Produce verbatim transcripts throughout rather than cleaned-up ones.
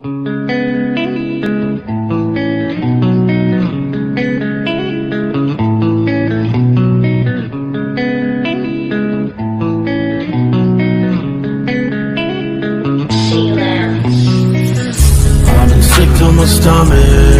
I've been sick to my stomach,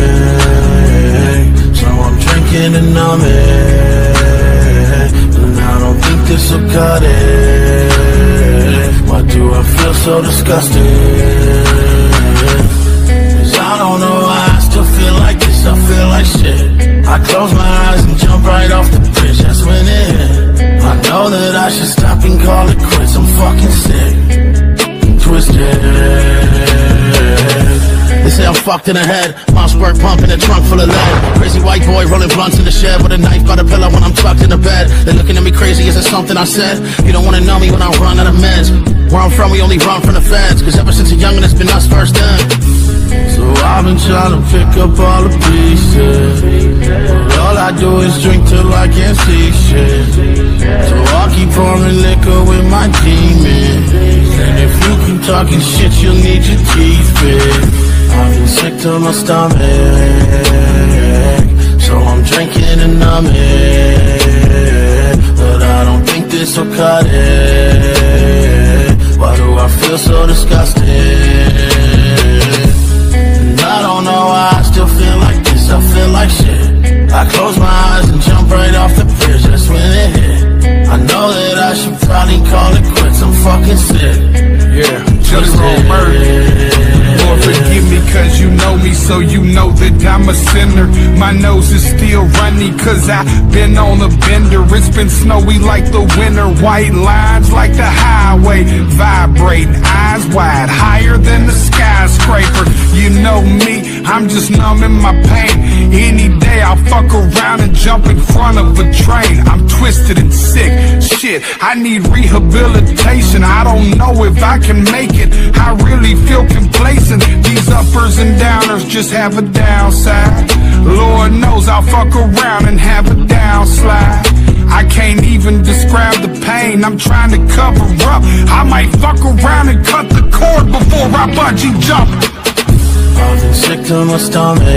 so I'm drinking to numb it. And I don't think this'll cut it. Why do I feel so disgusted? Cause I don't know why I still feel like this, I feel like shit. I close my eyes and jump right off the bridge, that's when it hit. I know that I should stop and call it quits, I'm fucking sick and twisted. They say I'm fucked in the head, mom squirt pump in a trunk full of lead. Crazy white boy rolling blunts in the shed with a knife by the pillow when I'm tucked in the bed. They're looking at me crazy, is it something I said? You don't wanna know me when I run out of meds. Where I'm from, we only run from the feds, cause ever since a youngin' it's been us first then. So I've been trying to pick up all the pieces, but all I do is drink till I can't see shit. So I'll keep pouring liquor with my demons, and if you keep talking shit, you'll need your teeth fixed. I've been sick to my stomach, so I'm drinking to numb it. But I don't think this'll cut it. Why do I feel so disgusted? And I don't know why I still feel like this, I feel like shit. I close my eyes and jump right off the bridge, that's when it hit. I know that I should probably call it quits, I'm fucking sick. Yeah, just wrong murder. Lord forgive me cause you know me, so you know that I'm a sinner. My nose is still runny cause I've been on a bender. It's been snowy like the winter, white lines like the highway, vibrating, eyes wide, higher than the skyscraper. You know me, I'm just numbing my pain. Any day I'll fuck around and jump in front of a train. I'm twisted and sick, shit, I need rehabilitation. I don't know if I can make it, I really feel complacent. These uppers and downers just have a downside. Lord knows I'll fuck around and have a downslide. I can't even describe the pain I'm trying to cover up. I might fuck around and cut the cord before I bungee jump. I've been sick to my stomach,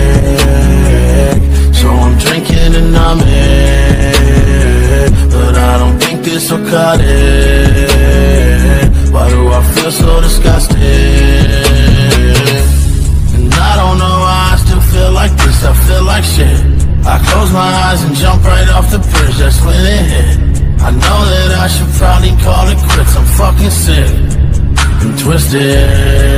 so I'm drinking to numb it. But I don't think this'll cut it. Why do I feel so disgusted? And I don't know why I still feel like this, I feel like shit. I close my eyes and jump right off the bridge, that's when it hit. I know that I should probably call it quits, I'm fucking sick and twisted.